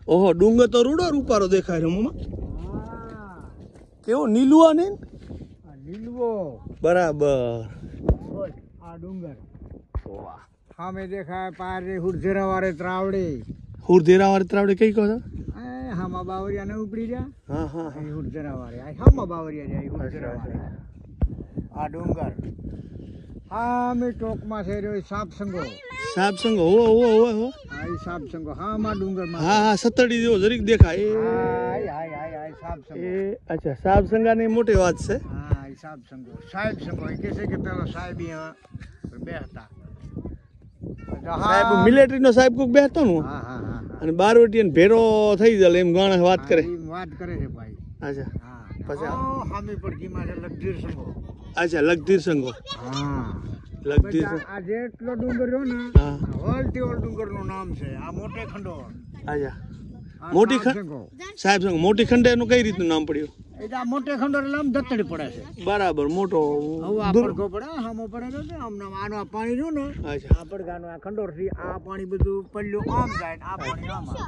ઓહો ડુંગર તો રૂડો રૂપારો દેખાય છે મામા. કેવો નીલુઆ ને લીલવો બરાબર. આ ડુંગર સામે દેખાય પારે હુરજરા વાળે ત્રાવડે હુરધેરા વાળી ત્રાવડે કઈ કહો છો? હામા બાવરિયા ને ઉપડી જા હા હા હુરજરા વાળે હામા બાવરિયા જાય હુરજરા વાળે આ ડુંગર સામે ટોકમાં છે રહ્યો સાપસંગો. સાપસંગો હો હો હો હો. હા એ સાપસંગો હામા ડુંગરમાં. હા હા સતડી જેવો જરીક દેખાય. હાય હાય હાય હાય સાપસંગો. એ અચ્છા સાપસંગાની મોટી વાત છે. હા એ સાપસંગો સાહેબ સંગો એ કહે છે કે પેલો સાહેબ અહીંયા બેહતા. સાહેબ મિલિટરી નો સાહેબ કોક બેહતો ને હા હા હા અને બારવટીને ભેરો થઈ જાય એમ ગાણે વાત કરે. વાત કરે છે ભાઈ. અચ્છા હા પછી હામી પડકીમાં છે લગધીર સંગો. અચ્છા લગધીર સંગો. હા લગધીર આ જેટલો ડુંગર રહ્યો ને હા વલથી ઓલ ડુંગર નું નામ છે. આ મોટે ખંડો અચ્છા મોટી સાહેબ સંગો મોટી ખંડે એનું કઈ રીતનું નામ પડ્યું? એટલે આ મોટે ખંડો એટલે આમ દત્તડી પડે છે. બરાબર મોટો હવે આ પડઘો પડે હામો પડે છે આમ આનું આ પાણી રહ્યું ને અચ્છા આ પડઘાનું આ ખંડોર થી આ પાણી બધું પડ્યું આમ જાય આ પાણી આમ આવે.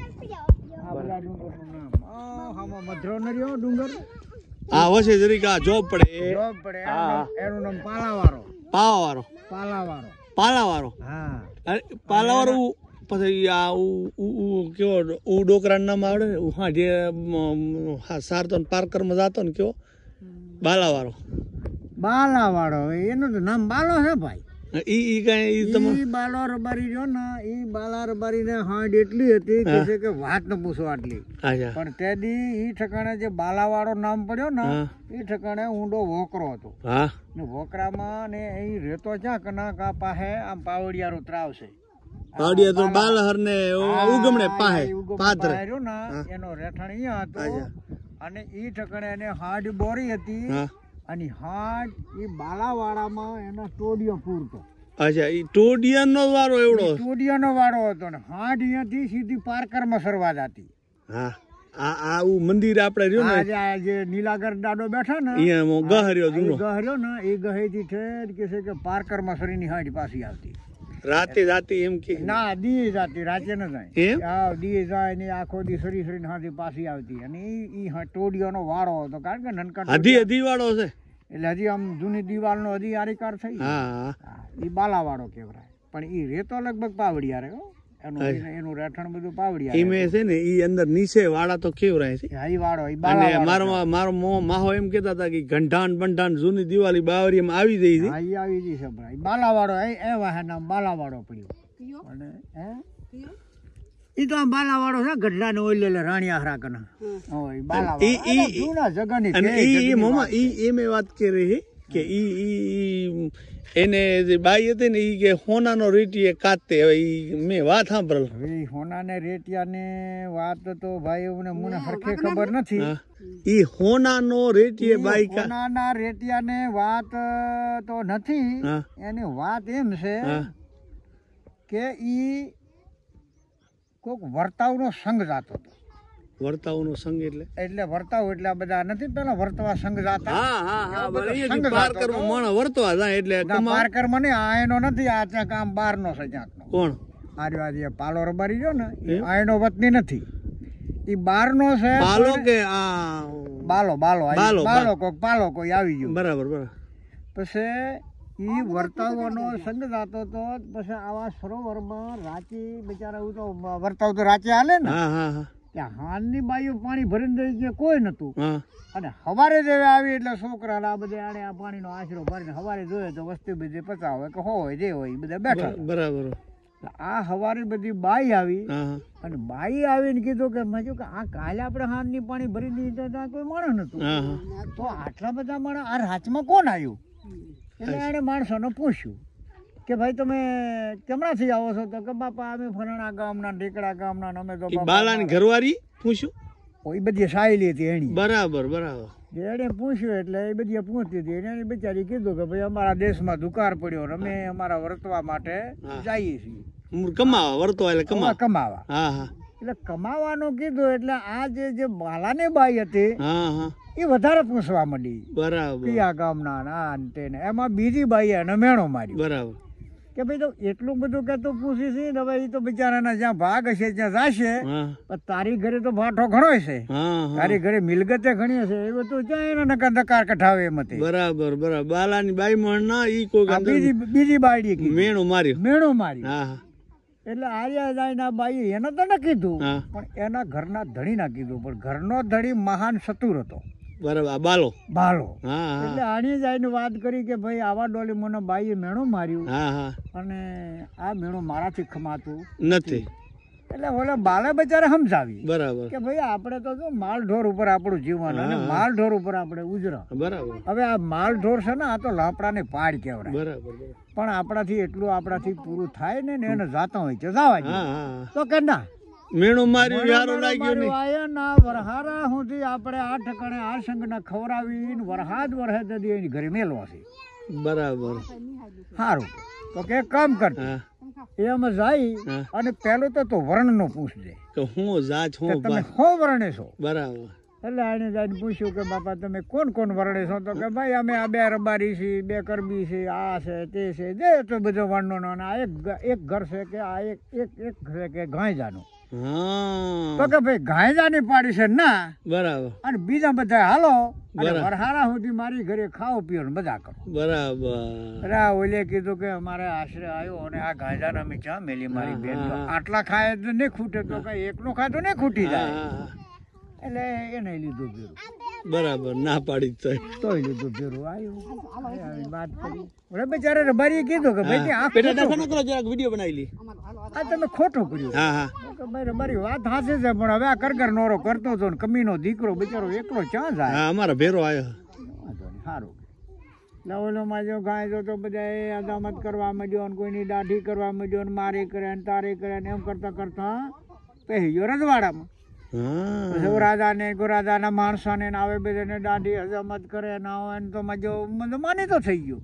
આ બધા ડુંગરનું નામ હામો મધરો ન રહ્યો ડુંગર હા વસે જરીક આ જોબ પડે જોબ પડે એનું નામ પાલાવાળો. પાવાવાળો પાલાવાળો પાલાવાળો. હા અરે પાલાવાળો પછી આ કેવો ડોકરા નામ આવડે ને હા જે સારતો પાર્કરમાં જાતો ને કેવો બાલાવાળો. બાલાવાળો એનું તો નામ બાલો છે ભાઈ. ઈ કઈ ઈ બાલો રબારી રહ્યો ને ઈ બાલા રબારી ને હાંડ એટલી હતી કે છે કે વાત ન પૂછો આટલી. અચ્છા પણ તેદી ઈ ઠકાણે જે બાલાવાળો નામ પડ્યો ને ઈ ઠકાણે ઊંડો વોકરો હતો. હા ને વોકરામાં ને એ રેતો ક્યાં કના કા પાસે આમ પાવડિયારો ત્રાવ છે. પાવડિયા તો બાલહર ને ઉગમણે પાહે પાત્ર રહ્યો ને એનો રહેઠાણ અહીંયા હતો અને ઈ ઠકાણે એને હાડ બોરી હતી અને હાડ ઈ બાલાવાડામાં એનો ટોડિયો પૂરતો. અચ્છા ઈ ટોડિયાનો વારો એવડો ટોડિયાનો વારો હતો ને હાડ અહીંયાથી સીધી પારકરમાં સરવા જતી. હા આ મંદિર આપણે રહ્યો ને આ જે નીલાગર દાડો બેઠા ને અહીંયા ગહર્યો જૂનો ગહર્યો ને એ ગહેથી ઠેર કે છે કે પારકરમાં સરીની હાડ પાછી આવતી. રાતે જાતી એમ કે ના દી જાતી રાતે ન જાય એમ હા દી જાય ને આખો દી સરી સરી હાથી પાછી આવતી. અને ઈ ટોડિયાનો વારો હતો કારણ કે નનકા હધી વાળો છે એટલે હજી આમ જૂની દિવાલ નો હજી આરીકાર થઈ. હા ઈ બાલાવાળો કહેવાય પણ ઈ રેતો લગભગ પાવડિયા રે એનું રહેઠાણ બધું પાવડિયા. ઈ મે છે ને ઈ અંદર નીચે વાળા તો કેવરાય છે. હા ઈ વાળો ઈ બાલાવાળો. મારો માહો એમ કહેતા હતા કે ઘંટાણ બંટાણ જૂની દિવાળી બાવરીમાં આવી જઈ છે. હા ઈ આવી જઈ છે ભાઈ બાલાવાળો એ વાહે નામ બાલાવાળો પડ્યો. અને ઈ તો આમ બાલાવાળો છે ગઢડા ને ઓઈલે રાણી આહરા કના ઓય બાલાવાળો જૂના જગની અને ઈ મામા ઈ મે વાત કરી કે ઈ એને જે બાઈ હતી ને ઈ કે હોનાનો રેટીએ કાતે. હવે ઈ મેં વાત સાંભળેલ. હવે હોનાને રેટિયાને વાત તો ભાઈ મને હરખે ખબર નથી. ઈ હોનાનો રેટીએ બાઈ હોનાના રેટિયાને વાત તો નથી. એની વાત એમ છે કે ઈ કોક વર્તાવનો સંઘ જાતો હતો. વર્તાવનો સંઘ એટલે વર્તાવ એટલે બધા નથી પેલા વર્તવા સંઘ જાતા. હા હા હા પારકરમાં માણસ વર્તવા જાય એટલે પારકરમાં ને આ એનો નથી આ ત્યાં કામ બહારનો છે ક્યાંકનો. કોણ આજે પાલો રબારી રહ્યો ને આ એનો વતની નથી ઈ બહારનો છે. પાલો કે બાલો બાલો બાલો કોક પાલો કોઈ આવી ગયો. બરાબર બરાબર. પછી ઈ વર્તાવવાનો સંઘ જાતો તો પછી આવા સરોવરમાં રાચી બિચારા તો વર્તાવ તો રાચે હાલે ને ત્યાં હાલની બાઈઓ પાણી ભરીને દઈ ગયા કોઈ નતું. અને હવારે જેવે આવી એટલે છોકરા આ બધા આને આ પાણીનો આશરો ભરીને હવારે જોઈએ તો વસ્તી બધી પચાવ હોય કે હોય જે હોય બધા બેઠા. બરાબર. આ હવારે બધી બાઈ આવી અને બાઈ આવીને કીધું કે મેં કે આ કાલે આપણે હાલની પાણી ભરી દીધી ત્યાં કોઈ માણસ નતું તો આટલા બધા માણસ આ રાચમાં કોણ આવ્યું? એટલે એને માણસોને પૂછ્યું કે ભાઈ તમે કેમનાથી આવો છો? તો કે બાપા અમે ફલાણા ગામના ઢેકડા ગામના અમે તો બાલાની ઘરવાળી પૂછ્યું. એ બધી સાયલી હતી એની. બરાબર બરાબર. એને પૂછ્યું એટલે એ બધી પૂછતી હતી એને બિચારી કીધું કે ભાઈ અમારા દેશમાં દુકાળ પડ્યો અમે અમારા વર્તવા માટે જઈએ છીએ. કમાવા વર્તવા એટલે કમાવા. હા હા. એટલે કમાવાનું કીધું એટલે આ જે બાલાની બાઈ હતી એ વધારે પૂછવા માંડી. બરાબર. કયા ગામના ના તેને એમાં બીજી બાઈ એને મેણો માર્યો. બરાબર. કે ભાઈ તો એટલું બધું કે તું પૂછી છે ને હવે એ તો બિચારાના જ્યાં ભાગ હશે ત્યાં જશે, પણ તારી ઘરે તો ભાઠો ઘણો છે, તારી ઘરે મિલગતે ઘણી હશે, એ બધું ત્યાં એના નકા દકાર કઢાવે એમ હતી. બરાબર બરાબર. બાલાની બાઈ માં ના ઈ કોઈ બીજી બાયડી મેણું મારી. એટલે આર્યા જાય બાઈ એને તો ન કીધું, પણ એના ઘરના ધણી ના કીધું, પણ ઘરનો ધણી મહાન ચતુર હતો. બરાબર. બાલો. એટલે આની જઈને વાત કરી કે ભાઈ આવા ડોલી મને બાઈએ મેણું માર્યું અને આ મેણું મારાથી ખમાતું નથી. એટલે ઓલા બાલે બચારે સમજાવી બરાબર કે ભાઈ આપણે તો જો માલ ઢોર ઉપર આપણું જીવન અને માલ ઢોર ઉપર આપણે ઉજરા. બરાબર. હવે આ માલ ઢોર છે ને આ તો લાપડાને પાડ કહેવાય. બરાબર. પણ આપણાથી પૂરું થાય ને એને જાતા હોય છે જવા તો કે ના મેણું માર્યું યારો લાગ્યો નહીં. આયા વરહારા સુધી આપણે આ ઠકાણે આ સંગના ખવરાવીને વરહાદ દે એની ઘરે મેલવા છે. બરાબર. સારું તો કે કામ કરતા એમ જાય અને પેલું તો વર્ણ નો પૂછજે કે હું જાત હું તમે શું વર્ણે છો. બરાબર. એટલે આને જઈને પૂછ્યું કે બાપા તમે કોણ વર્ણે છો, તો કે ભાઈ અમે આ 2 રબારી છીએ, 2 કરબી છે, આ છે તે છે, જે તો બધો વર્ણનો. આ એક ઘર છે કે આ એક છે કે ગાયજાનું. તો કે ભાઈ ગાયજાની પાડી છે ના. બરાબર. અને બીજા બધા હાલો વરહારા સુધી મારી ઘરે ખાઓ પીઓ ને બધા કરો. બરાબર. ઓલે કીધું કે અમારે આશરે આવ્યો અને આ ગાયજાને અમે ચા મેલી મારી બેન આટલા ખાય તો નહીં ખૂટે, તો કઈ એકનો ખાય તો નહીં ખૂટી જાય. એટલે એને લીધું ભેરું. બરાબર. ના પાડી તો લીધું ભેરું આવ્યું વાત કરી. ઓલે બિચારે રબારીએ કીધું કે ભાઈ આ વિડીયો બનાવી લી આ તમે ખોટું કર્યું. ભાઈ રબારી વાત હાથે છે, પણ હવે આ કરગર નોરો કરતો હતો ને કમીનો દીકરો બિચારો એકલો ક્યાં જાય. અમારા ભેરો આવ્યો. સારું. લવલોમાં જો ગાય તો બધા અદામત કરવા માંડ્યો ને કોઈની દાઢી કરવા માંડ્યો ને મારી કરે ને તારી કરે ને એમ કરતા કરતા પહેરી ગયો રજવાડામાં. રાજા ને ગોરાજા માણસો ને આવે બધાને દાઢી હજામત કરે ના હોય તો મજો માની તો થઈ ગયું.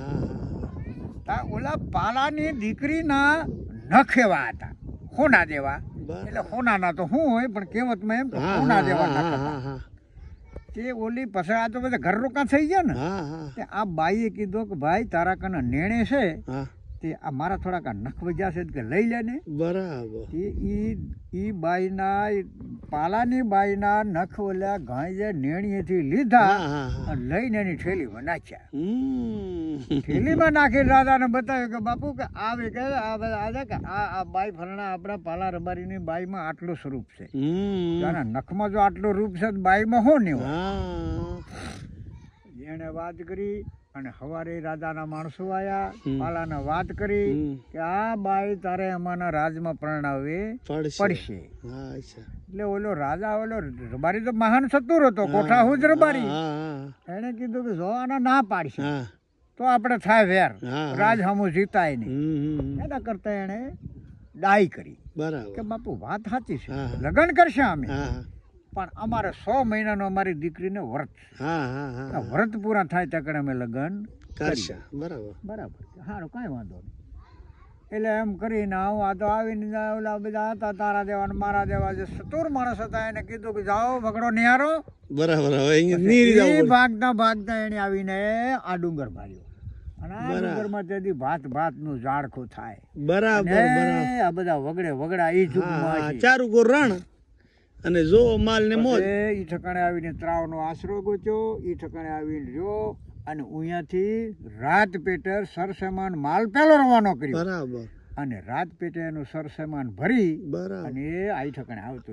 ઓલા પાલાની દીકરીના નખ એવા હતા હોના દેવા. એટલે હોનાના તો શું હોય પણ કહેવતમાં એમ હોના દેવા નખ હતા. તે ઓલી પછી આ તો બધા ઘર રોકા થઈ ગયા ને. આ બાઈએ કીધું કે ભાઈ તારા કને નેણે છે તે આ મારા થોડાક નખ વજ્યા છે કે લઈ લે ને. બરાબર. ઈ બાઈના પાલાની બાઈના નખ ઓલા ગાય નેણીએથી લીધા લઈને એની થેલીમાં નાખ્યા. થેલીમાં નાખી દાદાને બતાવ્યું કે બાપુ કે આવે કે આ બાઈ ફરણા આપણા પાલા રબારીની બાઈમાં આટલું સ્વરૂપ છે. નખમાં જો આટલું રૂપ છે તો બાઈમાં શું નહીં હોય. એને વાત કરી અને હવારે રાજાના માણસો આયા પાલાને વાત કરી કે આ બાઈ તારે અમારા રાજમાં પરણાવવી પડશે. એટલે ઓલો રાજા ઓલો રબારી તો મહાન ચતુર હતો, કોઠા હું જ રબારી. એને કીધું કે જો આના ના પાડશે તો આપણે થાય વેર, રાજ હમું જીતાય નહીં. એના કરતા એને ડાઈ કરી કે બાપુ વાત સાચી છે, લગ્ન કરશે અમે, પણ અમારે 100 મહિનાનો અમારી દીકરીને વ્રત, વ્રત પૂરા થાય ત્યાં અમે લગ્ન કરશે. બરાબર. સારું કઈ વાંધો નહીં. એટલે એમ કરીને હું આ તો આવીને ઓલા બધા હતા તારા દેવા મારા દેવા જે ચતુર માણસ હતા એને કીધું કે જાઓ વગડો નિહારો. બરાબર. ભાગતા એને આવીને આ ડુંગર ભાર્યો અને આ ડુંગરમાં તેથી ભાત નું ઝાડખું થાય. બરાબર. આ બધા વગડા ઈ જુગમાં ચારું કો રણ અને જો માલ ને મોજ. ઈ ઠકાણે આવીને ત્રાવનો આશરો ગોચ્યો, ઈ ઠકાણે આવીને જો અને અહીંયાથી રાત પેટે સરસામાન માલ પેલો રવાનો કર્યો. બરાબર. અને રાત પેટે એનું સરસામાન ભરી અને આઈ ઠકાણે આવતો.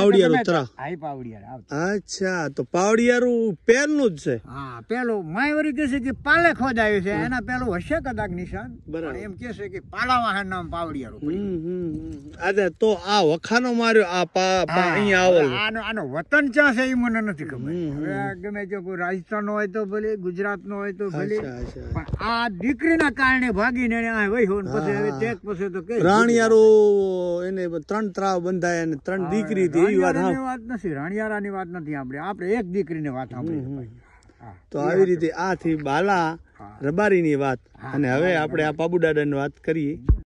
અચ્છા, તો પાવડિયારું પહેલું જ છે. હા, પેલું માયવરી કે છે કે પાલે ખોદાયું છે, એના પેલું હશે કદાચ નિશાન. એમ કે છે કે પાલા વાહન નામ પાવડિયારું. અરે તો આ વખાનો માર્યો આ અહીંયા આનો વતન ક્યાં છે એ મને નથી ખબર. હવે ગમે તે કોઈ રાજસ્થાન નો હોય તો ભલે, ગુજરાત નો હોય તો ભલે, પણ આ દીકરીના કારણે ભાગીને એને વહ્યો પછી હવે તે પછી તો કે રાણિયારો એને 3 ત્રાવ બંધાય અને 3 દીકરી હતી. એવી વાત નથી, રાણિયારાની વાત નથી આપણે એક દીકરીની વાત સાંભળી. તો આવી રીતે આ થી બાલા રબારીની વાત. અને હવે આપણે આ પાબુ દાદાની વાત કરીએ.